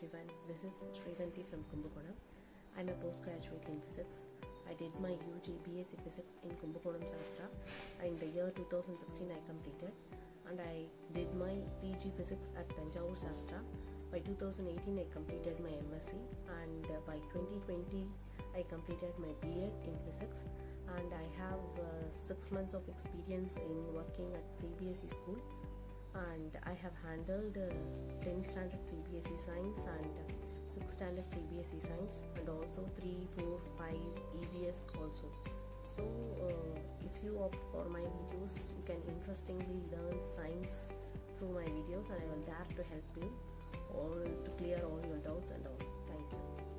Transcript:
everyone, this is Srivanthi from Kumbakonam. I am a postgraduate in physics. I did my UG BSc Physics in Kumbakonam SASTRA. In the year 2016 I completed, and I did my PG Physics at Tanjavur SASTRA. By 2018 I completed my MSc, and by 2020 I completed my B.Ed in Physics, and I have 6 months of experience in working at CBSE school, and I have handled 10th standard CBSE science and 6th standard CBSE science, and also 3, 4, 5 EVS also. So if you opt for my videos, you can interestingly learn science through my videos, and I will dare to help you all to clear all your doubts and all. Thank you.